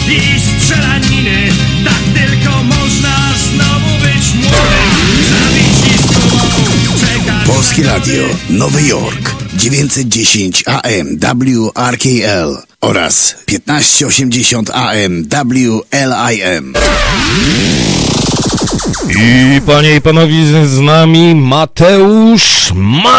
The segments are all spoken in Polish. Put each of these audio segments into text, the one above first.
i strzelaniny. Tak tylko można znowu być młodym. Zabić i czekać. Polskie Radio, Nowy Jork, 910 AM WRKL oraz 1580 AM WLIM. I panie i panowie, z nami Mateusz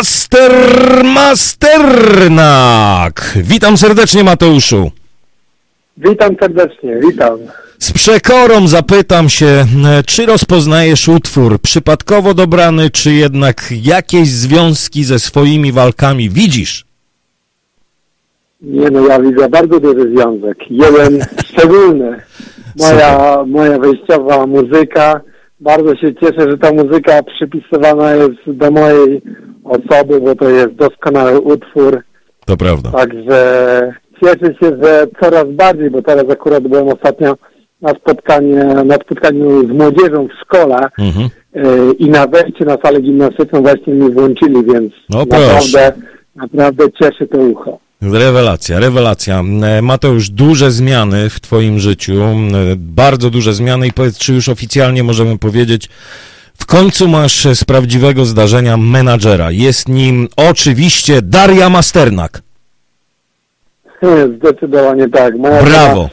Masternak. Witam serdecznie, Mateuszu. Witam serdecznie, witam. Z przekorą zapytam się, czy rozpoznajesz utwór przypadkowo dobrany, czy jednak jakieś związki ze swoimi walkami widzisz? Nie no, ja widzę bardzo duży związek. Jeden szczególny. Moja wejściowa muzyka. Bardzo się cieszę, że ta muzyka przypisywana jest do mojej osoby, bo to jest doskonały utwór. To prawda. Także cieszę się, że coraz bardziej, bo teraz akurat byłem ostatnio na spotkaniu z młodzieżą w szkole i na wejściu na salę gimnastyczną właśnie mi włączyli, więc naprawdę cieszy to ucho. Rewelacja. Mateusz, duże zmiany w twoim życiu, bardzo duże zmiany i powiedz, czy już oficjalnie możemy powiedzieć, w końcu masz z prawdziwego zdarzenia menadżera. Jest nim oczywiście Daria Masternak. Zdecydowanie tak. Brawo.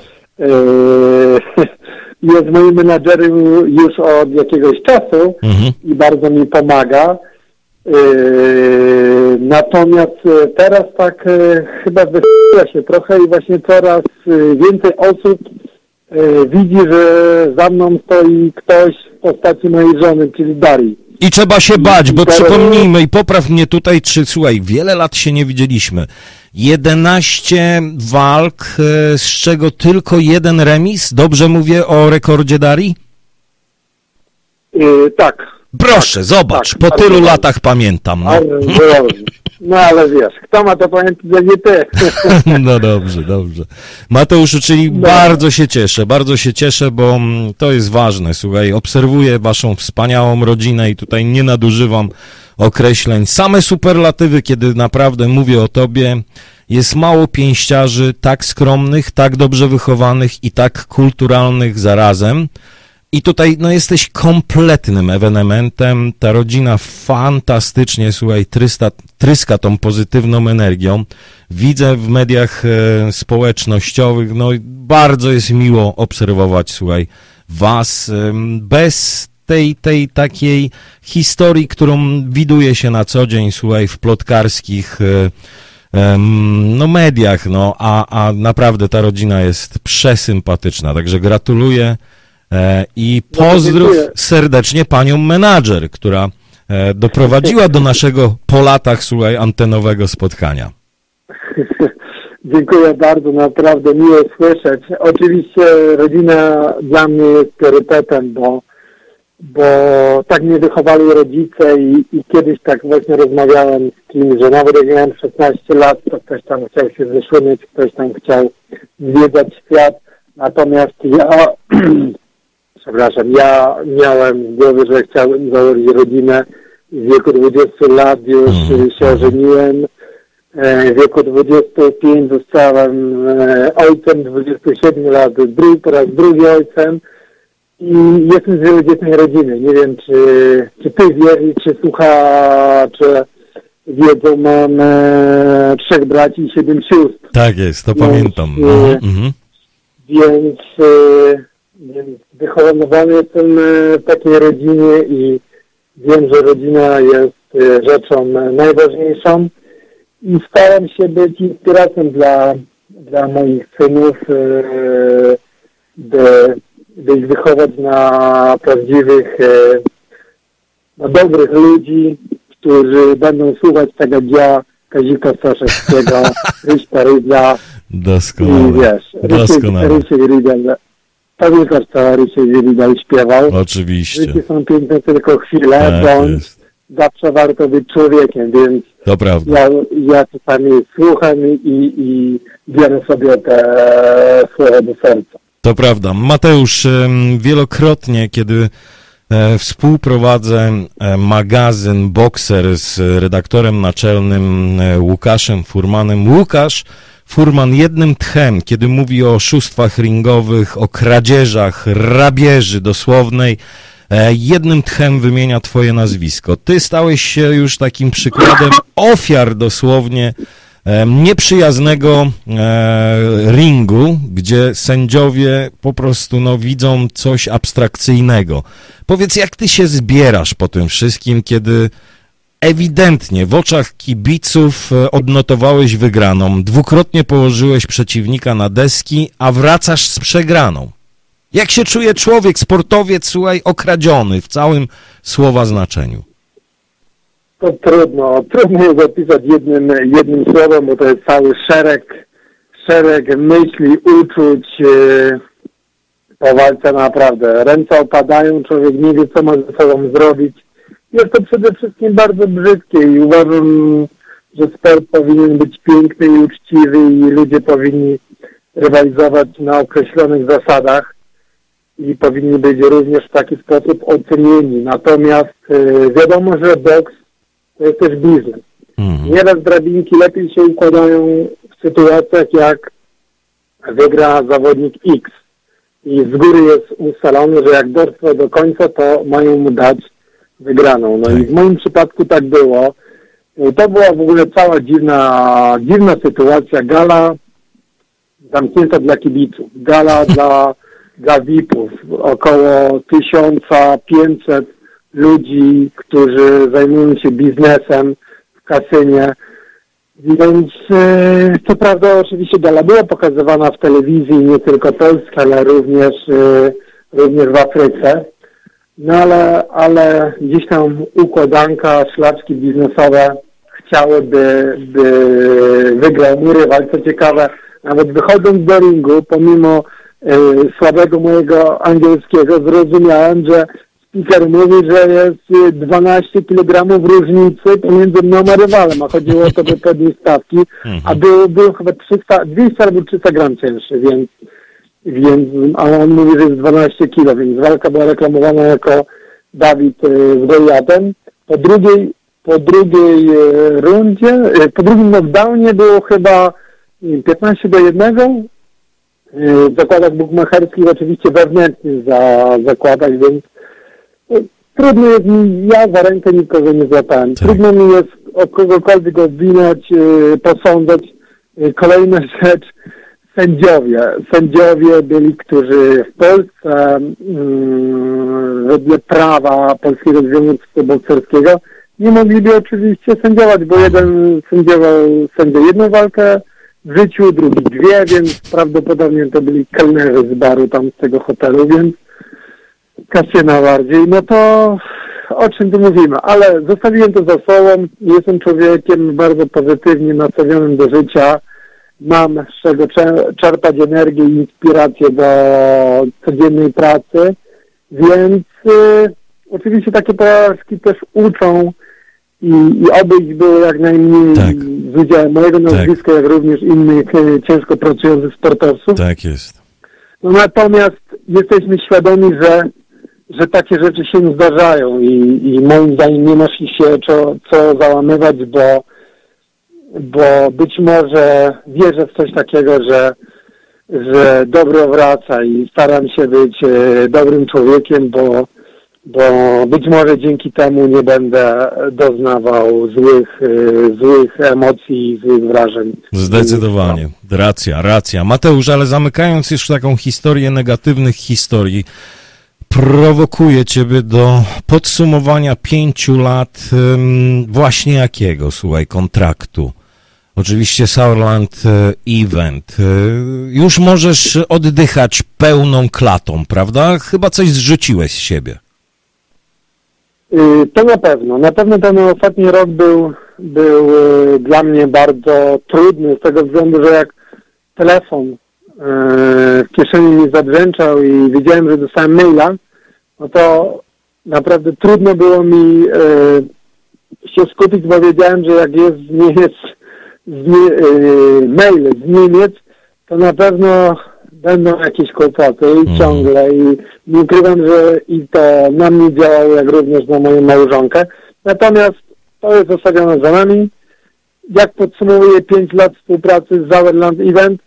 Jest moim menadżerem już od jakiegoś czasu i bardzo mi pomaga. Natomiast teraz tak chyba wyszła się trochę i właśnie coraz więcej osób widzi, że za mną stoi ktoś w postaci mojej żony, czyli Darii. I trzeba się bać, bo przypomnijmy i popraw mnie tutaj, słuchaj, wiele lat się nie widzieliśmy. 11 walk, z czego tylko jeden remis? Dobrze mówię o rekordzie Darii? Tak. Proszę, zobacz, po tylu latach pamiętam. No ale wiesz, kto ma to pamiętać, że nie ty. No dobrze. Mateuszu, czyli bardzo się cieszę, bo to jest ważne. Słuchaj, obserwuję waszą wspaniałą rodzinę i tutaj nie nadużywam określeń. Same superlatywy, kiedy naprawdę mówię o tobie. Jest mało pięściarzy tak skromnych, tak dobrze wychowanych i tak kulturalnych zarazem. I tutaj, jesteś kompletnym ewenementem, ta rodzina fantastycznie, słuchaj, tryska tą pozytywną energią. Widzę w mediach społecznościowych, bardzo jest miło obserwować, słuchaj, was bez tej takiej historii, którą widuje się na co dzień, słuchaj, w plotkarskich mediach, a naprawdę ta rodzina jest przesympatyczna, także gratuluję. I pozdrów serdecznie panią menadżer, która doprowadziła do naszego po latach, słuchaj, antenowego spotkania. Dziękuję bardzo, naprawdę miło słyszeć. Oczywiście rodzina dla mnie jest priorytetem, bo tak mnie wychowali rodzice i kiedyś tak właśnie rozmawiałem z kimś, że nawet jak miałem 16 lat, to ktoś tam chciał się wyszunieć, ktoś tam chciał zwiedzać świat, natomiast ja miałem w głowie, że chciałem założyć rodzinę. W wieku 20 lat już się ożeniłem. W wieku 25 zostałem ojcem, 27 lat po raz drugi ojcem. I jestem z wielodzietnej rodziny. Nie wiem, czy ty wiesz, czy słuchacze wiedzą, mam 3 braci i 7 sióstr. Tak jest, to pamiętam. Więc wychowany jestem w takiej rodzinie i wiem, że rodzina jest rzeczą najważniejszą i staram się być inspiracją dla moich synów, by ich wychować na prawdziwych, na dobrych ludzi, którzy będą słuchać tak jak ja, Kazika Staszewskiego, Ryśka Rydla. Doskonale. I wiesz, Rysiek Rydel. Pamiętasz, co Rysiek Rydel śpiewał? Oczywiście. Życie są piękne tylko chwile, bądź zawsze warto być człowiekiem, więc to prawda. Ja czasami słucham i biorę sobie te słowa do serca. To prawda. Mateusz, wielokrotnie, kiedy współprowadzę magazyn Boxer z redaktorem naczelnym Łukaszem Furmanem, Łukasz Furman jednym tchem, kiedy mówi o oszustwach ringowych, o kradzieżach, rabieży dosłownej, jednym tchem wymienia twoje nazwisko. Ty stałeś się już takim przykładem ofiar dosłownie nieprzyjaznego ringu, gdzie sędziowie po prostu widzą coś abstrakcyjnego. Powiedz, jak ty się zbierasz po tym wszystkim, kiedy ewidentnie w oczach kibiców odnotowałeś wygraną, dwukrotnie położyłeś przeciwnika na deski, a wracasz z przegraną. Jak się czuje człowiek, sportowiec, słuchaj, okradziony w całym słowa znaczeniu? To trudno jest opisać jednym słowem, bo to jest cały szereg myśli, uczuć po walce naprawdę. Ręce opadają, człowiek nie wie, co ma ze sobą zrobić. Jest to przede wszystkim bardzo brzydkie i uważam, że sport powinien być piękny i uczciwy i ludzie powinni rywalizować na określonych zasadach i powinni być również w taki sposób ocenieni. Natomiast wiadomo, że boks to jest też biznes. Nieraz drabinki lepiej się układają w sytuacjach, jak wygra zawodnik X i z góry jest ustalone, że jak dotrwa do końca, to mają mu dać wygraną. No i w moim przypadku tak było. To była w ogóle cała dziwna sytuacja. Gala zamknięta dla kibiców. Gala dla VIP-ów. Około 1500 ludzi, którzy zajmują się biznesem w kasynie. Więc co prawda oczywiście gala była pokazywana w telewizji, nie tylko polskiej, ale również w Afryce. No ale gdzieś tam układanka, szlaczki biznesowe chciałyby, by wygrał mój rywal. Co ciekawe, nawet wychodząc do ringu, pomimo słabego mojego angielskiego, zrozumiałem, że speaker mówi, że jest 12 kg różnicy pomiędzy mną a rywalem, a chodziło o to, by podnieść stawki, a był chyba 200 albo 300 gram cięższy, a on mówi, że jest 12 kg, więc walka była reklamowana jako Dawid z Goliatem. Po drugiej rundzie, po drugim knockdownie było chyba 15-1 w zakładach bukmacherskich, oczywiście wewnętrznie zakładach, więc trudno jest mi, ja za rękę nikogo nie złapałem. Tak. Trudno mi jest od kogokolwiek obwinać, posądzać. Kolejna rzecz, sędziowie byli, którzy w Polsce wedle prawa Polskiego Związku Bokserskiego nie mogliby oczywiście sędziować, bo jeden sędziował jedną walkę w życiu, drugi dwie, więc prawdopodobnie to byli kelnerzy z baru tam z tego hotelu, więc kasyna bardziej. No to o czym tu mówimy? Ale zostawiłem to za sobą. Jestem człowiekiem bardzo pozytywnie nastawionym do życia. Mam z czego czerpać energię i inspirację do codziennej pracy, więc oczywiście takie porażki też uczą i oby ich było jak najmniej z udziałem mojego nazwiska, jak również innych ciężko pracujących sportowców. Tak jest. No natomiast jesteśmy świadomi, że takie rzeczy się zdarzają i moim zdaniem nie ma się co załamywać, bo być może wierzę w coś takiego, że dobro wraca i staram się być dobrym człowiekiem, bo być może dzięki temu nie będę doznawał złych emocji, złych wrażeń. Zdecydowanie. Racja. Mateusz, ale zamykając już taką historię negatywnych historii, prowokuje ciebie do podsumowania 5 lat właśnie jakiego, słuchaj, kontraktu? Oczywiście Sauerland Event. Już możesz oddychać pełną klatą, prawda? Chyba coś zrzuciłeś z siebie. To na pewno. Na pewno ten ostatni rok był dla mnie bardzo trudny z tego względu, że jak telefon w kieszeni mi zadręczał i wiedziałem, że dostałem maila, no to naprawdę trudno było mi się skupić, bo wiedziałem, że jak jest mail z Niemiec, to na pewno będą jakieś kłopoty i ciągle i nie ukrywam, że i to na mnie działało, jak również na moją małżonkę. Natomiast to jest zostawione za nami jak podsumowuję 5 lat współpracy z Sauerland Event,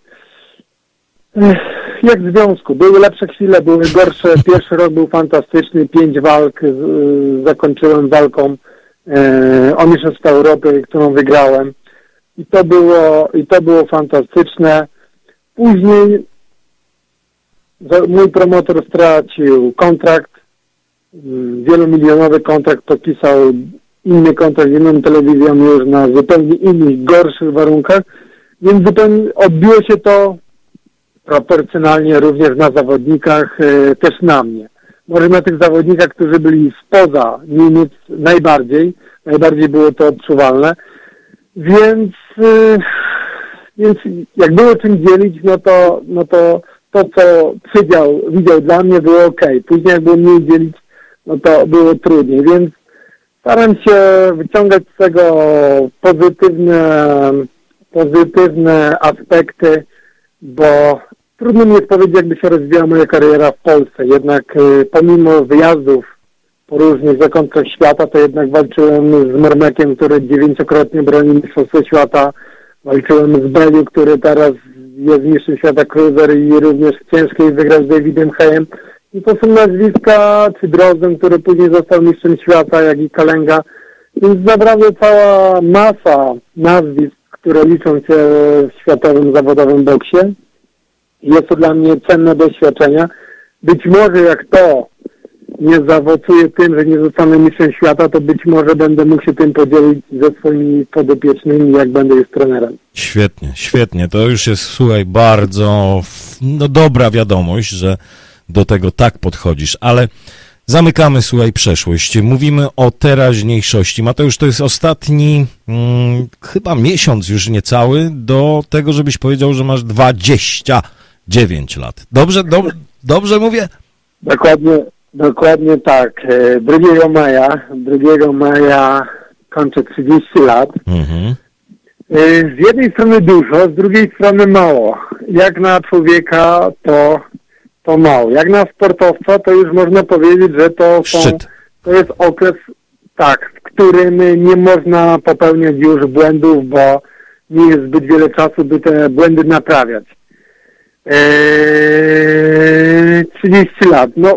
jak w związku. Były lepsze chwile, były gorsze. Pierwszy rok był fantastyczny, 5 walk, zakończyłem walką o Mistrzostwa Europy, którą wygrałem. I to było fantastyczne. Później mój promotor stracił kontrakt, wielomilionowy kontrakt, podpisał inny kontrakt z inną telewizją już na zupełnie innych, gorszych warunkach, więc zupełnie odbiło się to proporcjonalnie również na zawodnikach, też na mnie. Może na tych zawodnikach, którzy byli spoza Niemiec najbardziej było to odczuwalne, więc jak było czym dzielić, no to co widział dla mnie było okej. Później jak było mniej dzielić, no to było trudniej, więc staram się wyciągać z tego pozytywne aspekty, bo trudno mi jest powiedzieć, jakby się rozwijała moja kariera w Polsce. Jednak pomimo wyjazdów po różnych zakątkach świata, to jednak walczyłem z Mormekiem, który 9-krotnie broni Mistrzostwa Świata. Walczyłem z Beliu, który teraz jest mistrzem świata cruiser i również w ciężkiej wygrał z Davidem Hayem. I to są nazwiska, czy Drozdem, który później został mistrzem świata, jak i Kalenga. Więc naprawdę cała masa nazwisk, które liczą się w światowym, zawodowym boksie. Jest to dla mnie cenne doświadczenia. Być może jak to nie zaowocuje tym, że nie zostanę mistrzem świata, to być może będę mógł się tym podzielić ze swoimi podopiecznymi, jak będę już trenerem. Świetnie. To już jest, słuchaj, bardzo dobra wiadomość, że do tego tak podchodzisz, ale zamykamy, słuchaj, przeszłość. Mówimy o teraźniejszości. Mateusz, to jest ostatni chyba miesiąc już niecały do tego, żebyś powiedział, że masz 29 lat. Dobrze mówię? Dokładnie tak. 2 maja kończę 30 lat. Mhm. Z jednej strony dużo, z drugiej strony mało. Jak na człowieka to mało. Jak na sportowca to już można powiedzieć, że to jest okres, tak, w którym nie można popełniać już błędów, bo nie jest zbyt wiele czasu, by te błędy naprawiać. 30 lat, no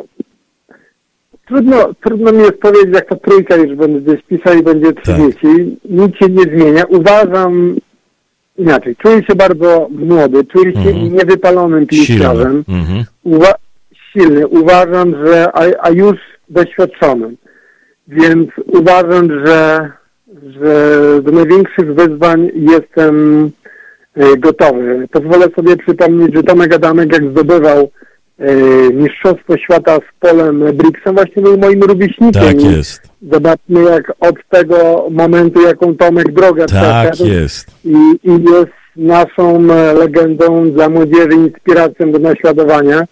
trudno mi jest powiedzieć, jak ta trójka już będzie gdzieś pisać i będzie 30. Tak. Nic się nie zmienia. Uważam inaczej. Czuję się bardzo młody, czuję się niewypalonym piłkarzem. Silny. Uważam, że a już doświadczonym. Więc uważam, że do największych wyzwań jestem gotowy. Pozwolę sobie przypomnieć, że Tomek Adamek, jak zdobywał Mistrzostwo Świata z Polem Brixem, właśnie był moim rówieśnikiem. Tak jest. Zobaczmy, jak od tego momentu, jaką Tomek drogę przeszedł. Jest. I jest naszą legendą dla młodzieży, inspiracją do naśladowania.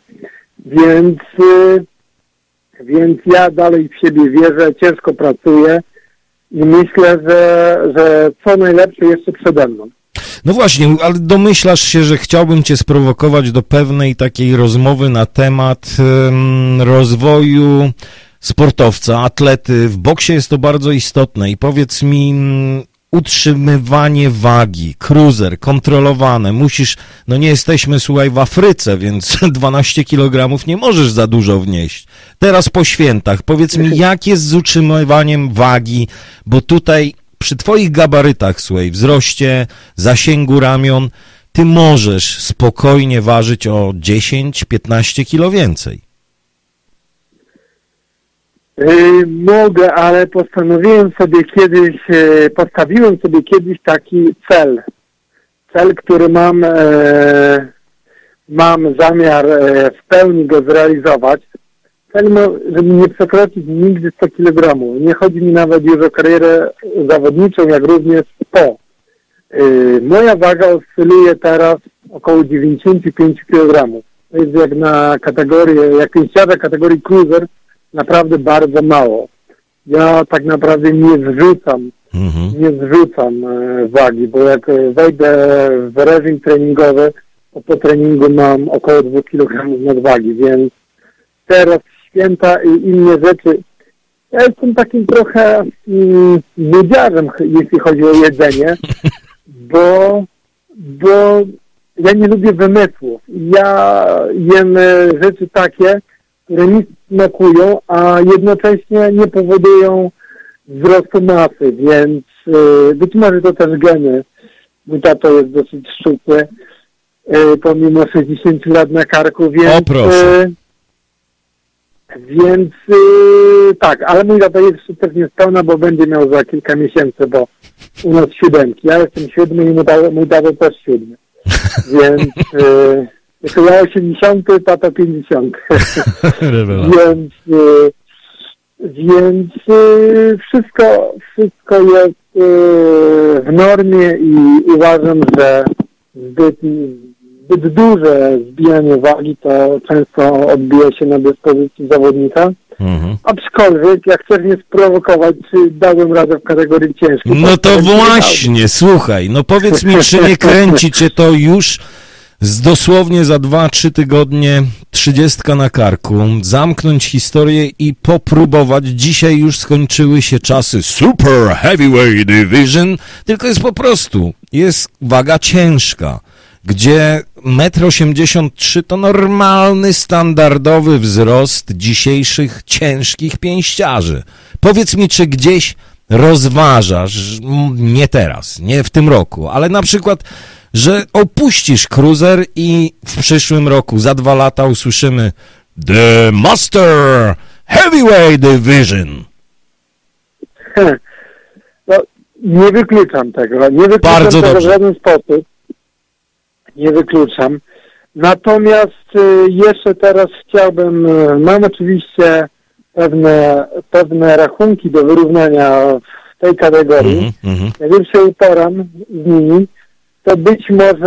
Więc ja dalej w siebie wierzę, ciężko pracuję i myślę, że co najlepsze jeszcze przede mną. No właśnie, ale domyślasz się, że chciałbym cię sprowokować do pewnej takiej rozmowy na temat rozwoju sportowca, atlety. W boksie jest to bardzo istotne i powiedz mi, utrzymywanie wagi, cruiser, kontrolowane, musisz, no nie jesteśmy, słuchaj, w Afryce, więc 12 kg nie możesz za dużo wnieść. Teraz po świętach, powiedz mi, jak jest z utrzymywaniem wagi, bo tutaj przy twoich gabarytach, słuchaj, wzroście, zasięgu ramion, ty możesz spokojnie ważyć o 10-15 kilo więcej. Mogę, ale postawiłem sobie kiedyś taki cel, który mam zamiar w pełni go zrealizować. Cel, żeby nie przekroczyć nigdy 100 kg. Nie chodzi mi nawet już o karierę zawodniczą, jak również po. Moja waga oscyluje teraz około 95 kg. To jest jak na kategorię, jak pięściarza kategorii cruiser, naprawdę bardzo mało. Ja tak naprawdę nie zrzucam wagi, bo jak wejdę w reżim treningowy, to po treningu mam około 2 kg nadwagi, więc teraz święta i inne rzeczy. Ja jestem takim trochę nudziarzem, jeśli chodzi o jedzenie, bo ja nie lubię wymysłów. Ja jem rzeczy takie, które mi smakują, a jednocześnie nie powodują wzrostu masy, więc być może to też geny. Mój tato jest dosyć szczupły, pomimo 60 lat na karku, więc... O proszę. Więc tak, ale mój tata jeszcze też nie spełna, bo będzie miał za kilka miesięcy, bo u nas 7. Ja jestem 7 i mój tata też 7. Więc jako ja 80, tata 50. Więc wszystko jest w normie i uważam, że zbyt duże zbijanie wagi to często odbija się na dyspozycji zawodnika. Aczkolwiek, jak chcesz mnie sprowokować, czy dałem radę w kategorii ciężkiej? No to właśnie, słuchaj, no powiedz mi, czy nie kręci cię to już dosłownie za 2-3 tygodnie 30 na karku, zamknąć historię i popróbować. Dzisiaj już skończyły się czasy Super Heavyweight Division, tylko jest po prostu, jest waga ciężka, gdzie 1,83 m to normalny, standardowy wzrost dzisiejszych ciężkich pięściarzy. Powiedz mi, czy gdzieś rozważasz, nie teraz, nie w tym roku, ale na przykład, że opuścisz cruiser i w przyszłym roku, za 2 lata usłyszymy The Master Heavyweight Division. No, nie wykluczam tego. Nie wykluczam Bardzo tego dobrze. w żaden sposób. Nie wykluczam. Natomiast jeszcze teraz chciałbym, mam oczywiście pewne rachunki do wyrównania w tej kategorii. Jak już się uporam z nimi, to być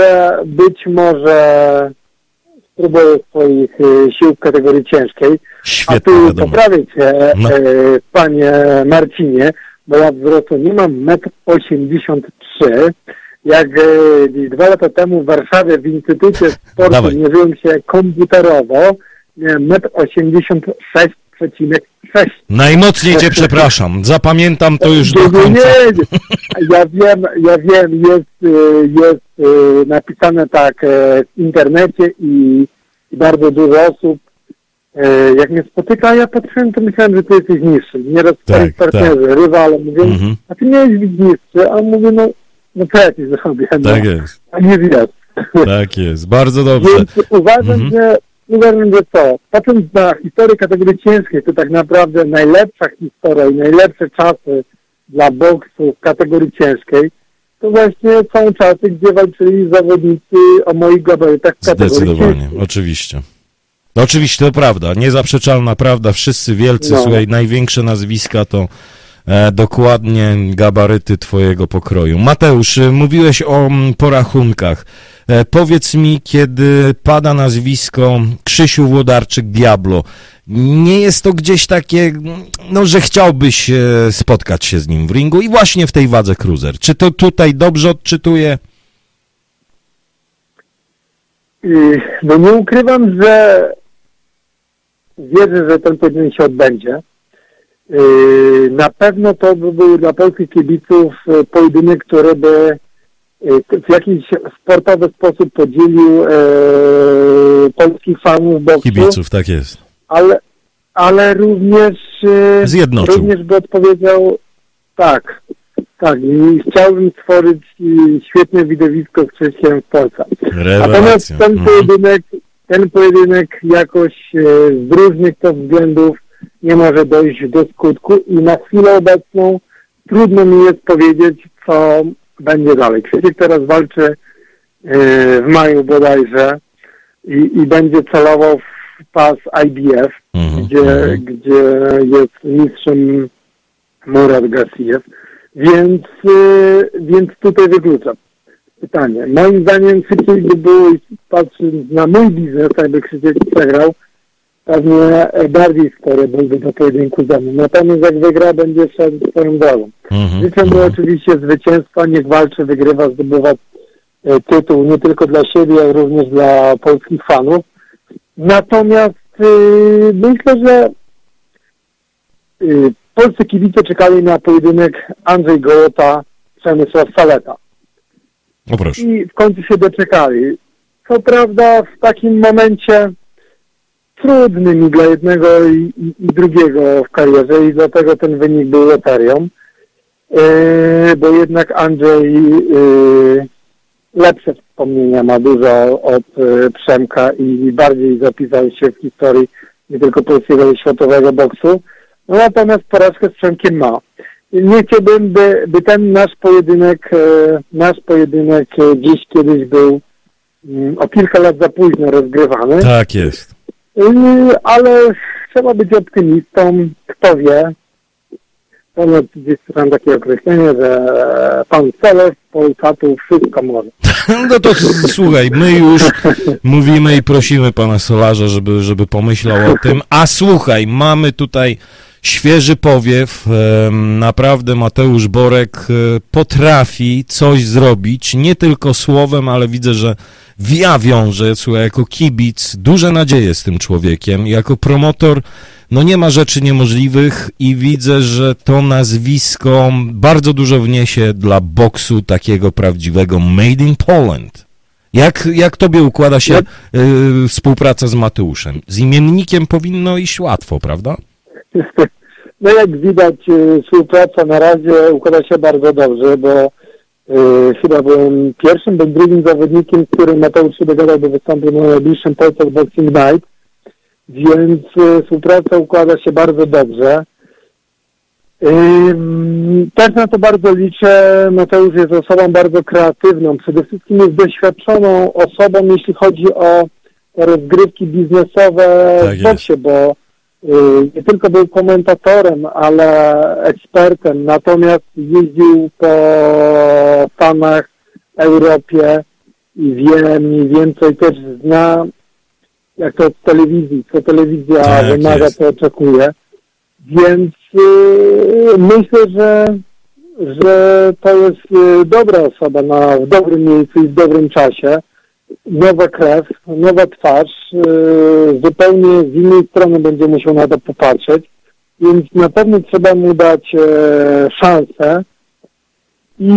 może spróbuję swoich sił w kategorii ciężkiej. Świetna A tu wiadomość. poprawię cię, panie Marcinie, bo ja wzrostu nie mam 1,83 m. Jak 2 lata temu w Warszawie w Instytucie Sportu Dawaj. mierzyłem się komputerowo, miałem 1,86 m. Najmocniej cię przepraszam, zapamiętam to już do końca. Nie. Ja wiem, jest napisane tak w internecie i bardzo dużo osób, jak mnie spotyka, ja patrzyłem, to myślałem, że ty jesteś niższy. Nieraz partnerzy, rywale mówią, a ty nie jesteś niższy, a on mówi, no co ja ci zrobię? No, Tak jest. a nie wiesz. Tak jest, bardzo dobrze. Więc uważam, że co, patrząc na historię kategorii ciężkiej, to tak naprawdę najlepsza historia i najlepsze czasy dla boksu w kategorii ciężkiej, to właśnie są czasy, gdzie walczyli zawodnicy o moich gabarytach w kategorii Zdecydowanie, ciężkiej. oczywiście. Oczywiście to prawda, niezaprzeczalna prawda, wszyscy wielcy, słuchaj, największe nazwiska to dokładnie gabaryty twojego pokroju. Mateusz, mówiłeś o porachunkach. Powiedz mi, kiedy pada nazwisko Krzysiu Włodarczyk-Diablo, nie jest to gdzieś takie, no, że chciałbyś spotkać się z nim w ringu i właśnie w tej wadze cruiser. Czy to tutaj dobrze odczytuję? No nie ukrywam, że wierzę, że ten pojedynek się odbędzie. Na pewno to by był dla polskich kibiców pojedynek, który by w jakiś sportowy sposób podzielił polskich fanów boksu. Kibiców, tak jest. Ale również Zjednoczył. również by odpowiedział tak i chciałbym stworzyć świetne widowisko z Krzyśkiem w Polsce. Natomiast ten pojedynek jakoś z różnych to względów nie może dojść do skutku i na chwilę obecną trudno mi jest powiedzieć, co będzie dalej. Krzysiek teraz walczy w maju bodajże i będzie celował w pas IBF, gdzie jest mistrzem Murat Gassiev, więc tutaj wykluczam. Pytanie. Moim zdaniem szybciej by było, patrząc na mój biznes, jakby Krzysiek przegrał, pewnie bardziej spory byłby do pojedynku ze mną. Natomiast jak wygra, będzie szedł swoją drogą. Życzę mu oczywiście zwycięstwa, niech walczy, wygrywa, zdobywa tytuł nie tylko dla siebie, ale również dla polskich fanów. Natomiast myślę, że polscy kibice czekali na pojedynek Andrzej Gołota, Przemysław Saleta. O proszę. I w końcu się doczekali. Co prawda w takim momencie trudnym i dla jednego i drugiego w karierze i dlatego ten wynik był loterią, bo jednak Andrzej lepsze wspomnienia ma dużo od Przemka i bardziej zapisał się w historii nie tylko polskiego i światowego boksu, no natomiast porażkę z Przemkiem ma. Nie chciałbym, by ten nasz pojedynek dziś kiedyś był o kilka lat za późno rozgrywany. Tak jest. Ale trzeba być optymistą, kto wie. Ponoć gdzieś słyszałem takie określenie, że pan Celes Polsatu wszystko może. No to słuchaj, my już mówimy i prosimy pana Solarza, żeby pomyślał o tym. A słuchaj, mamy tutaj świeży powiew. Naprawdę Mateusz Borek potrafi coś zrobić, nie tylko słowem, ale widzę, że ja wiążę, słuchaj, jako kibic duże nadzieje z tym człowiekiem. Jako promotor, no nie ma rzeczy niemożliwych i widzę, że to nazwisko bardzo dużo wniesie dla boksu takiego prawdziwego Made in Poland. Jak tobie układa się współpraca z Mateuszem? Z imiennikiem powinno iść łatwo, prawda? No jak widać, współpraca na razie układa się bardzo dobrze, bo chyba byłem pierwszym, bądź drugim zawodnikiem, z którym Mateusz się dogadał do wystąpienia na najbliższym Polsat Boxing Night, więc współpraca układa się bardzo dobrze. Też na to bardzo liczę. Mateusz jest osobą bardzo kreatywną, przede wszystkim jest doświadczoną osobą, jeśli chodzi o rozgrywki biznesowe w boksie, bo nie tylko był komentatorem, ale ekspertem, natomiast jeździł po Stanach, Europie i wie mniej więcej, też zna, jak to od telewizji, co telewizja wymaga, co oczekuje. Więc myślę, że to jest dobra osoba w dobrym miejscu i w dobrym czasie. Nowa krew, nowa twarz, zupełnie z innej strony będzie musiał na to popatrzeć, więc na pewno trzeba mu dać szansę i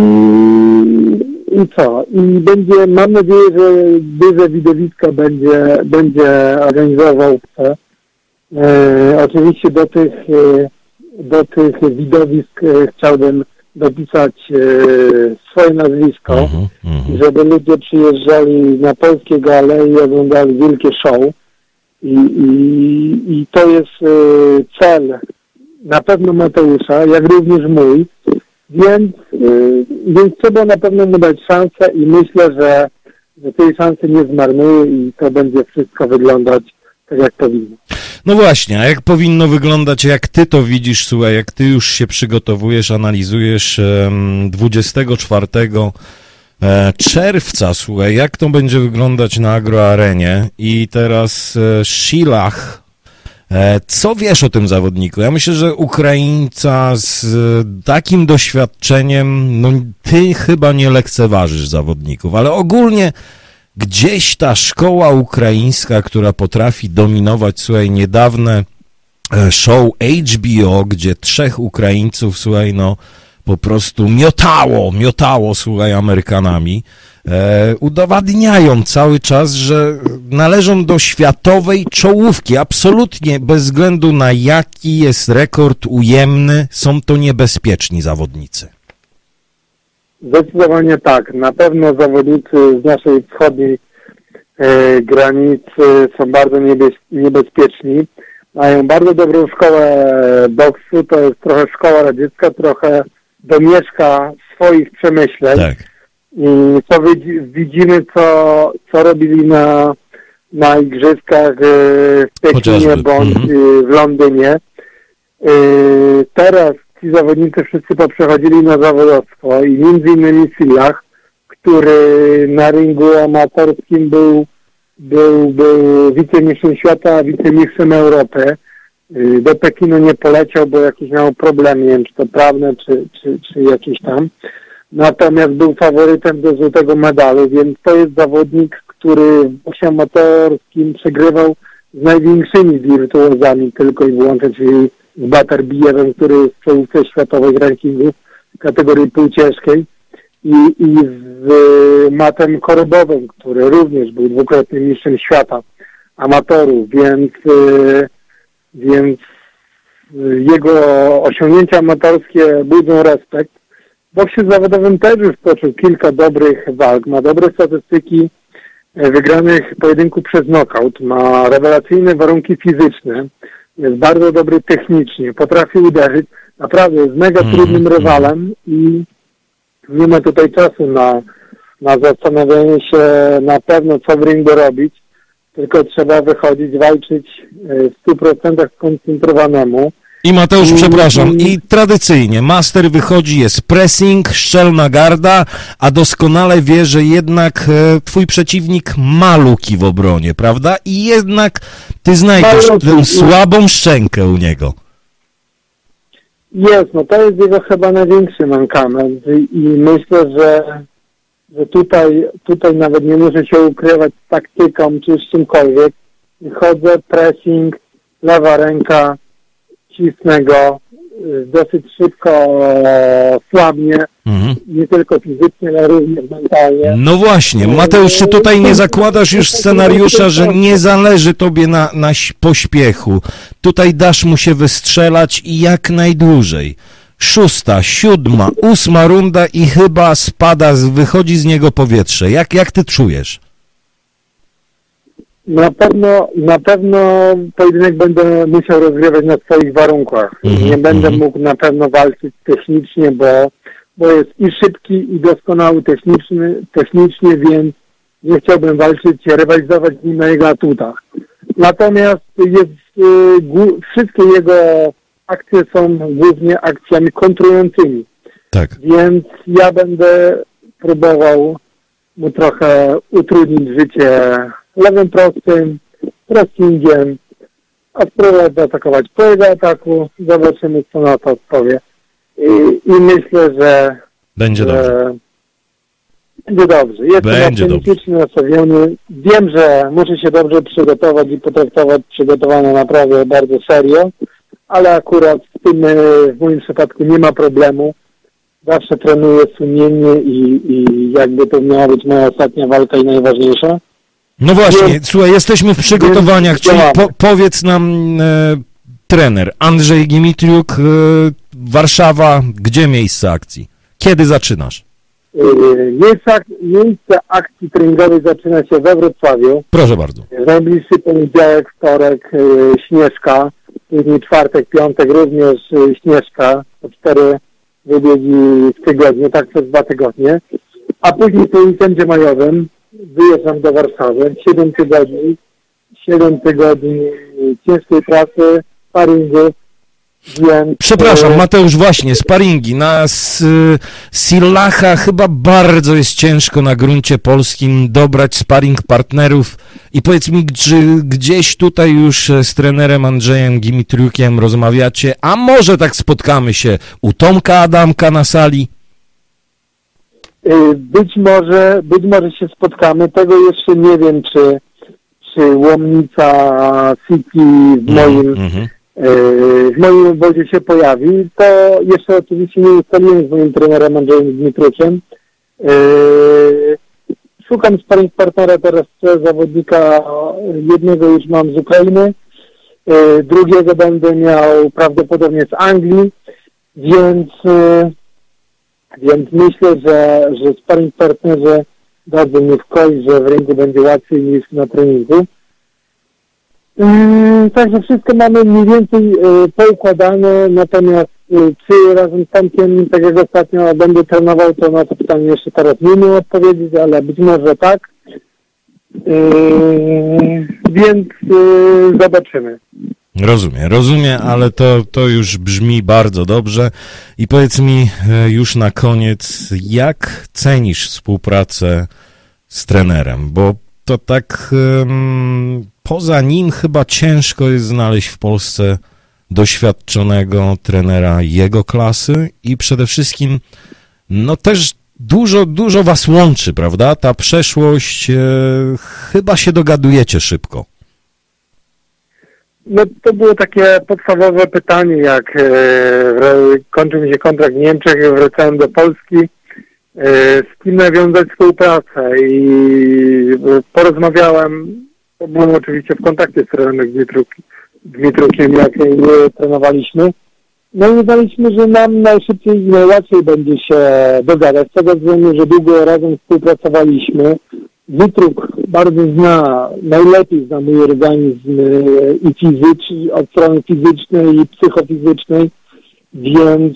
co? I będzie, mam nadzieję, że duże widowiska będzie organizował. Oczywiście do tych widowisk chciałbym dopisać swoje nazwisko, żeby ludzie przyjeżdżali na polskie gale i oglądali wielkie show. I to jest cel na pewno Mateusza, jak również mój, więc trzeba na pewno mu dać szansę i myślę, że tej szansy nie zmarnuje i to będzie wszystko wyglądać tak, jak powinno. No właśnie, a jak powinno wyglądać, jak ty to widzisz, słuchaj, jak ty już się przygotowujesz, analizujesz 24 czerwca, słuchaj, jak to będzie wyglądać na Agroarenie i teraz Szilach, co wiesz o tym zawodniku? Ja myślę, że Ukraińca z takim doświadczeniem, no ty chyba nie lekceważysz zawodników, ale ogólnie gdzieś ta szkoła ukraińska, która potrafi dominować, słuchaj, niedawne show HBO, gdzie 3 Ukraińców, słuchaj, no po prostu miotało, słuchaj, Amerykanami, udowadniają cały czas, że należą do światowej czołówki, absolutnie, bez względu na jaki jest rekord ujemny, są to niebezpieczni zawodnicy. Zdecydowanie tak. Na pewno zawodnicy z naszej wschodniej granicy są bardzo niebezpieczni. Mają bardzo dobrą szkołę boksu, to jest trochę szkoła radziecka, trochę domieszka swoich przemyśleń. Tak. I co widzimy, co robili na igrzyskach w Pekinie bądź w Londynie. Teraz ci zawodnicy wszyscy poprzechodzili na zawodowstwo i między innymi Szilach, który na ringu amatorskim był wicemistrzem świata, wicemistrzem Europy. Do Pekinu nie poleciał, bo jakiś miał problem, nie wiem, czy to prawne, czy jakiś tam. Natomiast był faworytem do złotego medalu, więc to jest zawodnik, który w boksie amatorskim przegrywał z największymi wirtuozami tylko i wyłącznie, czyli z Butterbierem, który jest w czołówce światowej rankingu w kategorii półciężkiej. i z Mattem Korobowym, który również był dwukrotnym mistrzem świata amatorów, więc jego osiągnięcia amatorskie budzą respekt. W boksie zawodowym też już toczył kilka dobrych walk, ma dobre statystyki wygranych pojedynku przez knockout, ma rewelacyjne warunki fizyczne, jest bardzo dobry technicznie, potrafi uderzyć, naprawdę jest mega trudnym rywalem i nie ma tutaj czasu na zastanawianie się na pewno, co w ringu robić, tylko trzeba wychodzić, walczyć w 100% skoncentrowanemu. I Mateusz, przepraszam, i tradycyjnie master wychodzi, jest pressing, szczelna garda, a doskonale wie, że jednak twój przeciwnik ma luki w obronie, prawda? I jednak ty znajdziesz tę słabą szczękę u niego. Jest, no to jest jego chyba największy mankament i myślę, że tutaj nawet nie muszę się ukrywać z taktyką czy z czymkolwiek. Chodzę, pressing, lewa ręka, cisnę go, dosyć szybko słabnie, nie tylko fizycznie, ale również mentalnie. No właśnie, Mateusz, czy tutaj nie zakładasz już scenariusza, że nie zależy tobie na pośpiechu? Tutaj dasz mu się wystrzelać i jak najdłużej. 6., 7., 8. runda i chyba wychodzi z niego powietrze. Jak ty czujesz? Na pewno pojedynek będę musiał rozgrywać na swoich warunkach. Nie będę mógł na pewno walczyć technicznie, bo jest i szybki, i doskonały technicznie, więc nie chciałbym rywalizować z nim na jego atutach. Natomiast wszystkie jego akcje są głównie akcjami kontrującymi. Tak. Więc ja będę próbował mu trochę utrudnić życie lewym prostym, pressingiem, a spróbować zaatakować po jego ataku. Zobaczymy, co na to odpowie. I myślę, że będzie dobrze. Będzie dobrze. Jestem optymistycznie nastawiony. Wiem, że muszę się dobrze przygotować i potraktować przygotowanie naprawdę bardzo serio, ale akurat w moim przypadku nie ma problemu. Zawsze trenuję sumiennie i jakby to miała być moja ostatnia walka i najważniejsza. No właśnie, słuchaj, jesteśmy w przygotowaniach, czyli powiedz nam trener, Andrzej Gimitriuk, Warszawa, gdzie miejsce akcji? Kiedy zaczynasz? Miejsce akcji treningowej zaczyna się we Wrocławiu. Proszę bardzo. Najbliższy poniedziałek, wtorek, Śnieżka, później czwartek, piątek również Śnieżka, po 4 wybiegi w tygodniu, tak przez 2 tygodnie. A później po weekendzie majowym wyjeżdżam do Warszawy, 7 tygodni ciężkiej pracy, sparingów, więc... Przepraszam, Mateusz, właśnie, sparingi. Na Sillacha chyba bardzo jest ciężko na gruncie polskim dobrać sparing partnerów i powiedz mi, czy gdzieś tutaj już z trenerem Andrzejem Gimitriukiem rozmawiacie, a może tak spotkamy się u Tomka Adamka na sali? Być może się spotkamy. Tego jeszcze nie wiem, czy Łomnica City w moim obozie się pojawi. To jeszcze oczywiście nie ustaliłem z moim trenerem Andrzejem Dmitrukiem. Szukam sparring partnera teraz zawodnika. Jednego już mam z Ukrainy, drugiego będę miał prawdopodobnie z Anglii, więc myślę, że sparring partnerzy dadzą mi w kość, że w ringu będzie łatwiej niż na treningu. Także wszystko mamy mniej więcej poukładane, natomiast czy razem z Tomkiem, tak jak ostatnio będę trenował, to na to pytanie jeszcze teraz nie umiem odpowiedzieć, ale być może tak. Więc zobaczymy. Rozumiem, ale to już brzmi bardzo dobrze. I powiedz mi już na koniec, jak cenisz współpracę z trenerem? Bo to tak poza nim chyba ciężko jest znaleźć w Polsce doświadczonego trenera jego klasy i przede wszystkim no też dużo was łączy, prawda? Ta przeszłość, chyba się dogadujecie szybko. No to było takie podstawowe pytanie, jak kończył mi się kontrakt w Niemczech i wracałem do Polski z kim nawiązać współpracę i porozmawiałem, byłem oczywiście w kontakcie z trenerem Dmitrukiem, jak nie trenowaliśmy. No i uznaliśmy, że nam najszybciej i najłatwiej będzie się dogadać, z tego względu, że długo razem współpracowaliśmy. Dmitruk bardzo najlepiej zna mój organizm i od strony fizycznej i psychofizycznej, więc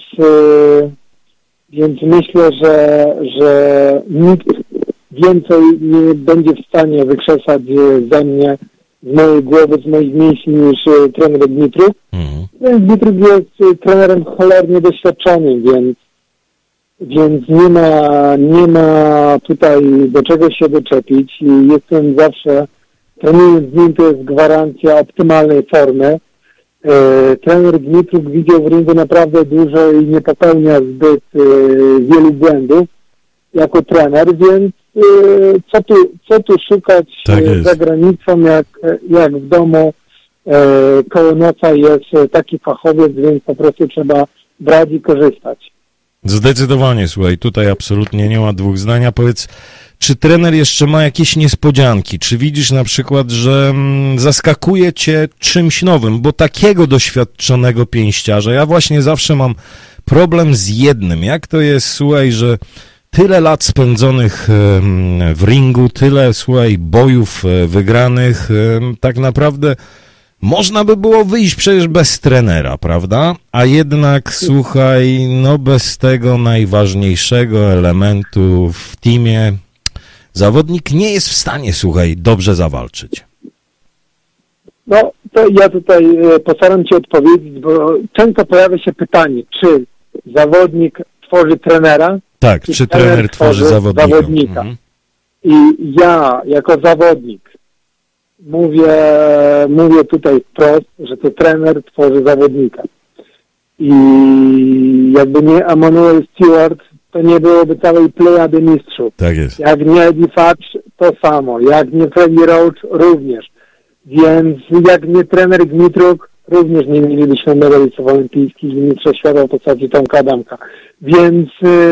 myślę, że nikt więcej nie będzie w stanie wykrzesać ze mnie, z mojej głowy, z moich mięśni niż trener Dmitruk. Dmitruk jest trenerem cholernie doświadczonym, więc nie ma tutaj do czego się doczepić i jestem zawsze, trenując z nim, to jest gwarancja optymalnej formy. Trener Dmitruk widział w ringu naprawdę dużo i nie popełnia zbyt wielu błędów jako trener, więc co tu szukać za granicą, jak w domu koło nosa jest taki fachowiec, więc po prostu trzeba brać i korzystać. Zdecydowanie, słuchaj, tutaj absolutnie nie ma dwóch zdań. A powiedz, czy trener jeszcze ma jakieś niespodzianki? Czy widzisz na przykład, że zaskakuje cię czymś nowym? Bo takiego doświadczonego pięściarza, ja właśnie zawsze mam problem z jednym. Jak to jest, słuchaj, że tyle lat spędzonych w ringu, tyle, słuchaj, bojów wygranych, tak naprawdę można by było wyjść przecież bez trenera, prawda? A jednak, słuchaj, no bez tego najważniejszego elementu w teamie zawodnik nie jest w stanie, słuchaj, dobrze zawalczyć. No, to ja tutaj postaram się odpowiedzieć, bo często pojawia się pytanie, czy zawodnik tworzy trenera? Tak, czy trener tworzy zawodnika? I ja, jako zawodnik, mówię tutaj wprost, że to trener tworzy zawodnika. I jakby nie Emmanuel Stewart, to nie byłoby całej plejady mistrzów. Tak jest. Jak nie Eddie Fatch, to samo. Jak nie Freddie Roach, również. Więc jak nie trener Dmitruk, również nie mielibyśmy medalistów olimpijskich i mistrza świata w postaci Tomka Adamka. Więc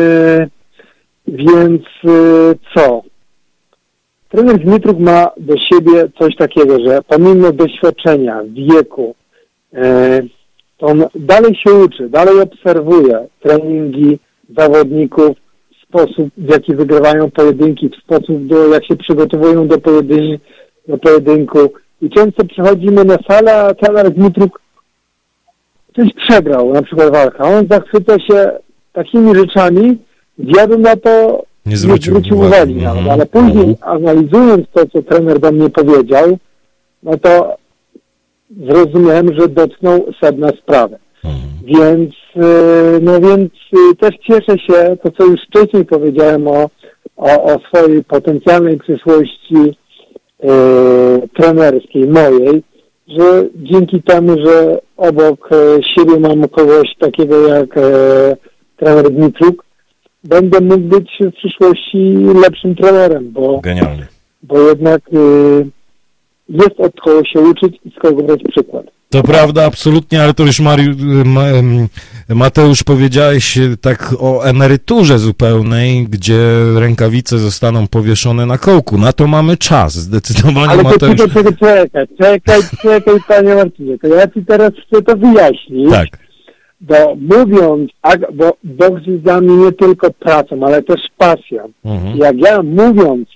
co? Trener Dmitruk ma do siebie coś takiego, że pomimo doświadczenia, wieku, to on dalej się uczy, dalej obserwuje treningi zawodników, sposób, w jaki wygrywają pojedynki, w sposób, jak się przygotowują do pojedynku. I często przychodzimy na salę, a trener Dmitruk coś przegrał, na przykład walka. On zachwyca się takimi rzeczami, ja bym na to nie zwrócił uwagi nawet, ale później analizując to, co trener do mnie powiedział, no to zrozumiałem, że dotknął sedna sprawy. Więc też cieszę się, to co już wcześniej powiedziałem o swojej potencjalnej przyszłości trenerskiej mojej, że dzięki temu, że obok siebie mam kogoś takiego jak trener Dmitruk, będę mógł być w przyszłości lepszym trenerem, Genialnie. Bo jednak jest od kogo się uczyć i z kogo brać przykład. To prawda, absolutnie, ale to już Mateusz, powiedziałeś tak o emeryturze zupełnej, gdzie rękawice zostaną powieszone na kołku. Na to mamy czas, zdecydowanie, ale Mateusz. Czekaj, panie Marcinie, to ja ci teraz chcę to wyjaśnić. Tak. Bo boks jest dla mnie nie tylko pracą, ale też pasją. Jak ja mówiąc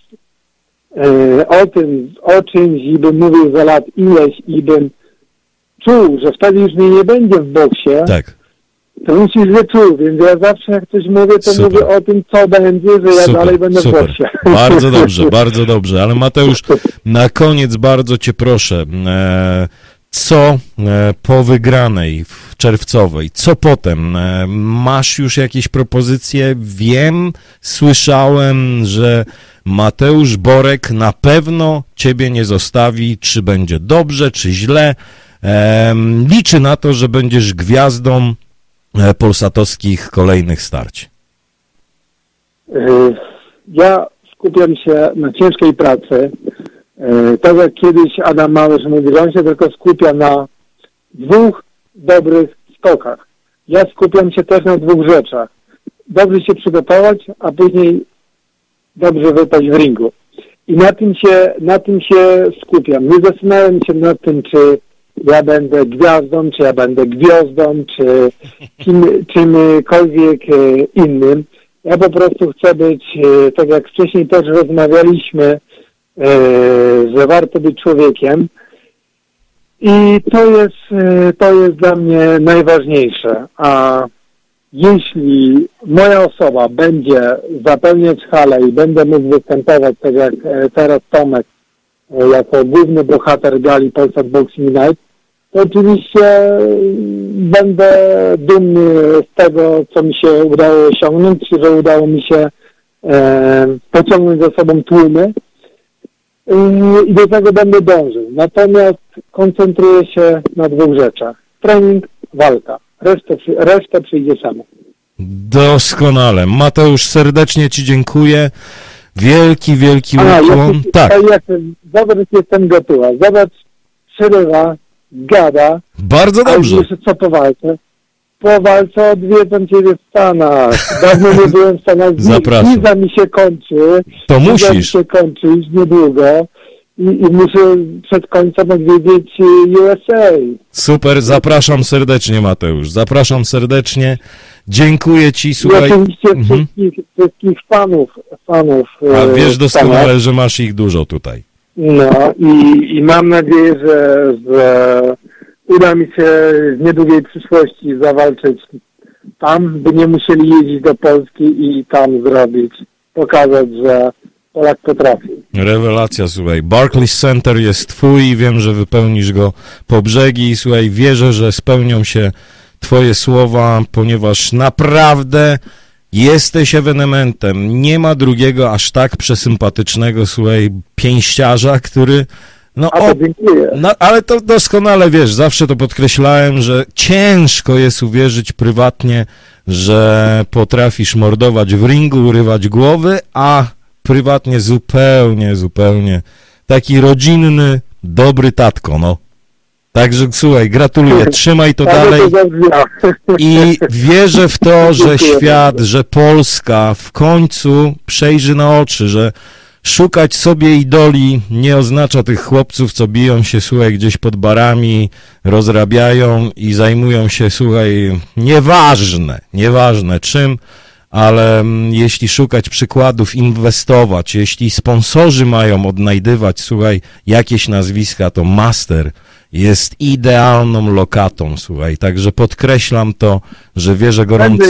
o czymś i bym mówił za lat ileś i bym czuł, że wtedy już mnie nie będzie w boksie, tak, to musisz, że czuł, więc ja zawsze jak coś mówię, to mówię o tym, co będzie, że ja dalej będę w boksie. Bardzo dobrze, ale Mateusz, na koniec bardzo cię proszę, co po wygranej czerwcowej, co potem? Masz już jakieś propozycje? Wiem, słyszałem, że Mateusz Borek na pewno ciebie nie zostawi, czy będzie dobrze, czy źle. Liczy na to, że będziesz gwiazdą polsatowskich kolejnych starć. Ja skupiam się na ciężkiej pracy. Tak jak kiedyś Adam Małysz mówił, że on się tylko skupia na 2 dobrych skokach. Ja skupiam się też na 2 rzeczach. dobrze się przygotować, a później dobrze wypaść w ringu. I na tym się skupiam. Nie zastanawiam się nad tym, czy ja będę gwiazdą, czy ja będę gwiazdą, czy czymkolwiek innym. Ja po prostu chcę być, tak jak wcześniej też rozmawialiśmy, że warto być człowiekiem. I to jest dla mnie najważniejsze. A jeśli moja osoba będzie zapełniać halę i będę mógł występować, tak jak teraz Tomek, jako główny bohater gali Polsat Boxing Night, to oczywiście będę dumny z tego, co mi się udało osiągnąć, że udało mi się pociągnąć za sobą tłumy i do tego będę dążył. Natomiast koncentruję się na dwóch rzeczach. Trening, walka. Reszta przyjdzie sama. Doskonale. Mateusz, serdecznie Ci dziękuję. Wielki ukłon. Tak. Zobacz, jestem gotowa. Zobacz, przerywa, gada. Bardzo dobrze. A jeszcze co po walce? Po walce odwiedzam Ciebie w Stanach. Dawno nie byłem w Stanach. Zapraszam. Wiza mi się kończy. To musisz. Wiza mi się kończy już niedługo. I muszę przed końcem odwiedzić USA. Super, zapraszam serdecznie, Mateusz. Zapraszam serdecznie. Dziękuję Ci, słuchaj. I oczywiście wszystkich fanów. A wiesz doskonale, że masz ich dużo tutaj. No i mam nadzieję, że uda mi się w niedługiej przyszłości zawalczyć tam, by nie musieli jeździć do Polski i tam pokazać, że Polak potrafi. Rewelacja, słuchaj. Barclays Center jest Twój i wiem, że wypełnisz go po brzegi. Słuchaj, wierzę, że spełnią się Twoje słowa, ponieważ naprawdę jesteś ewenementem. Nie ma drugiego aż tak przesympatycznego, słuchaj, pięściarza, który... Dziękuję. Ale to doskonale wiesz, zawsze to podkreślałem, że ciężko jest uwierzyć prywatnie, że potrafisz mordować w ringu, urywać głowy, a prywatnie zupełnie taki rodzinny, dobry tatko, no. Także słuchaj, gratuluję, trzymaj to dalej i wierzę w to, że świat, że Polska w końcu przejrzy na oczy, że szukać sobie idoli nie oznacza tych chłopców, co biją się, słuchaj, gdzieś pod barami, rozrabiają i zajmują się, słuchaj, nieważne czym, ale jeśli szukać przykładów, inwestować, jeśli sponsorzy mają odnajdywać, słuchaj, jakieś nazwiska, to Master jest idealną lokatą, słuchaj, także podkreślam to, że wierzę gorąco.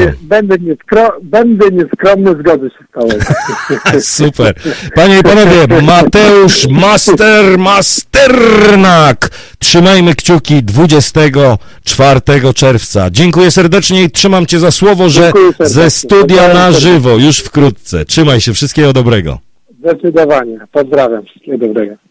Będę nieskromny, zgodzę się z tobą. Super. Panie i panowie, Mateusz Masternak. Trzymajmy kciuki 24 czerwca. Dziękuję serdecznie i trzymam cię za słowo, że ze studia na żywo już wkrótce. Trzymaj się, wszystkiego dobrego. Zdecydowanie. Pozdrawiam, wszystkiego dobrego.